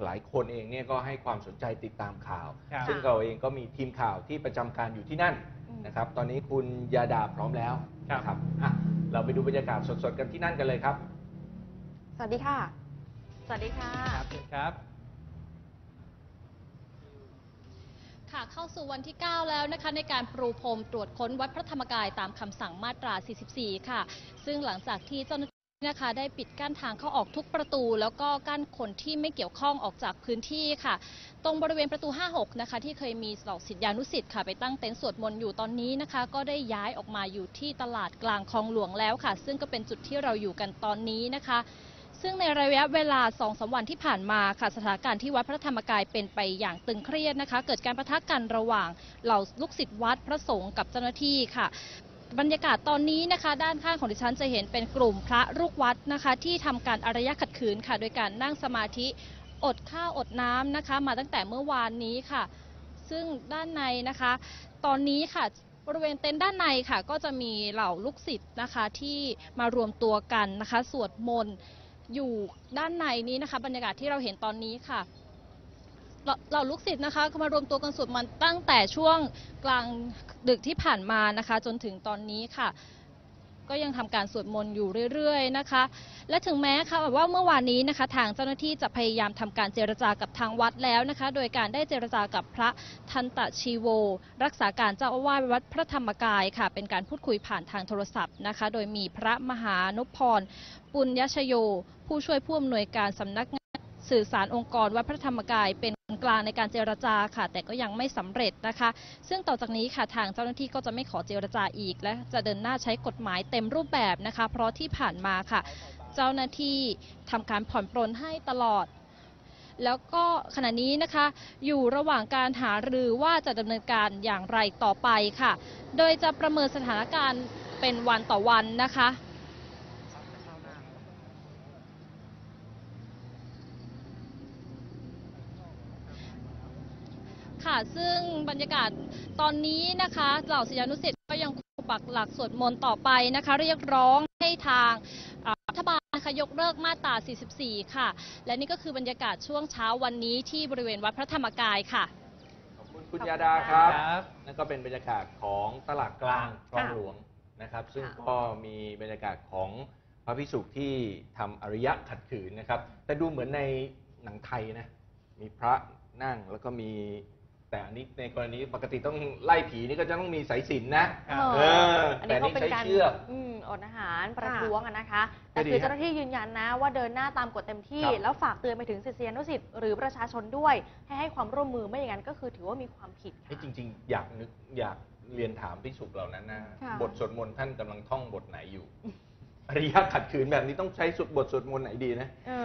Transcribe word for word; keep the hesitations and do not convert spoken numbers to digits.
หลายคนเองเนี่ยก็ให้ความสนใจติดตามข่าวครับซึ่งเราเองก็มีทีมข่าวที่ประจำการอยู่ที่นั่นนะครับตอนนี้คุณยาดาพร้อมแล้วนะครับอ่ะเราไปดูบรรยากาศสดๆกันที่นั่นกันเลยครับสวัสดีค่ะสวัสดีค่ะครับเชิญครับค่ะเข้าสู่วันที่ เก้า แล้วนะคะในการปรูพรมตรวจค้นวัดพระธรรมกายตามคำสั่งมาตรา สี่สิบสี่ ค่ะซึ่งหลังจากที่เจ้าหน้าที่นะคะได้ปิดกั้นทางเข้าออกทุกประตูแล้วก็กั้นคนที่ไม่เกี่ยวข้องออกจากพื้นที่ค่ะตรงบริเวณประตู ห้าหก นะคะที่เคยมีเหล่าศิษยานุศิษย์ค่ะไปตั้งเต็นท์สวดมนต์อยู่ตอนนี้นะคะก็ได้ย้ายออกมาอยู่ที่ตลาดกลางคลองหลวงแล้วค่ะซึ่งก็เป็นจุดที่เราอยู่กันตอนนี้นะคะซึ่งในระยะเวลา สองถึงสาม วันที่ผ่านมาค่ะสถานการณ์ที่วัดพระธรรมกายเป็นไปอย่างตึงเครียดนะคะเกิดการปะทะกันระหว่างเหล่าลูกศิษย์วัดพระสงฆ์กับเจ้าหน้าที่ค่ะบรรยากาศตอนนี้นะคะด้านข้างของดิฉันจะเห็นเป็นกลุ่มพระลูกวัดนะคะที่ทำการอารยะขัดขืนค่ะโดยการนั่งสมาธิอดข้าวอดน้ำนะคะมาตั้งแต่เมื่อวานนี้ค่ะซึ่งด้านในนะคะตอนนี้ค่ะบริเวณเต็นท์ด้านในค่ะก็จะมีเหล่าลูกศิษย์นะคะที่มารวมตัวกันนะคะสวดมนต์อยู่ด้านในนี้นะคะบรรยากาศที่เราเห็นตอนนี้ค่ะเหล่าลูกศิษย์นะคะมารวมตัวกันสวดมนต์ตั้งแต่ช่วงกลางดึกที่ผ่านมานะคะจนถึงตอนนี้ค่ะก็ยังทำการสวดมนต์อยู่เรื่อยๆนะคะและถึงแม้ค่ะว่าเมื่อวานนี้นะคะทางเจ้าหน้าที่จะพยายามทำการเจรจากับทางวัดแล้วนะคะโดยการได้เจรจากับพระทันตชีโวรักษาการเจ้าอาวาสวัดพระธรรมกายค่ะเป็นการพูดคุยผ่านทางโทรศัพท์นะคะโดยมีพระมหานุพรปุญญชโยผู้ช่วยผู้อำนวยการสำนักงานสื่อสารองค์กรวัดพระธรรมกายเป็นกลางในการเจรจาค่ะแต่ก็ยังไม่สำเร็จนะคะซึ่งต่อจากนี้ค่ะทางเจ้าหน้าที่ก็จะไม่ขอเจรจาอีกและจะเดินหน้าใช้กฎหมายเต็มรูปแบบนะคะเพราะที่ผ่านมาค่ะเจ้าหน้าที่ทำการผ่อนปรนให้ตลอดแล้วก็ขณะนี้นะคะอยู่ระหว่างการหารือว่าจะดำเนินการอย่างไรต่อไปค่ะโดยจะประเมินสถานการณ์เป็นวันต่อวันนะคะค่ะซึ่งบรรยากาศตอนนี้นะคะเหล่าศิษยานุศิษย์ก็ยังคงปักหลักสวดมนต์ต่อไปนะคะเรียกร้องให้ทางรัฐบาลนะคะยกเลิกมาตรา สี่สิบสี่ ค่ะและนี่ก็คือบรรยากาศช่วงเช้าวันนี้ที่บริเวณวัดพระธรรมกายค่ะขอบคุณคุณยาดาครับนั่นก็เป็นบรรยากาศของตลาดกลางคลองหลวงนะครับซึ่งก็มีบรรยากาศของพระภิกษุที่ทำอริยะขัดขืนนะครับแต่ดูเหมือนในหนังไทยนะมีพระนั่งแล้วก็มีแต่อันนี้ในกรณีปกติต้องไล่ผีนี่ก็จะต้องมีสายสิญจน์นะเออแต่นี่ใช้เชือกอดอาหารประท้วงนะคะแต่คือเจ้าหน้าที่ยืนยันนะว่าเดินหน้าตามกฎเต็มที่แล้วฝากเตือนไปถึงศิษยานุศิษย์หรือประชาชนด้วยให้ให้ความร่วมมือไม่อย่างนั้นก็คือถือว่ามีความผิดจริงๆอยากนึกอยากเรียนถามภิกษุเหล่านั้นนะบทสวดมนต์ท่านกำลังท่องบทไหนอยู่อริยะขัดขืนแบบนี้ต้องใช้สุดบทสวดมนต์ไหนดีนะ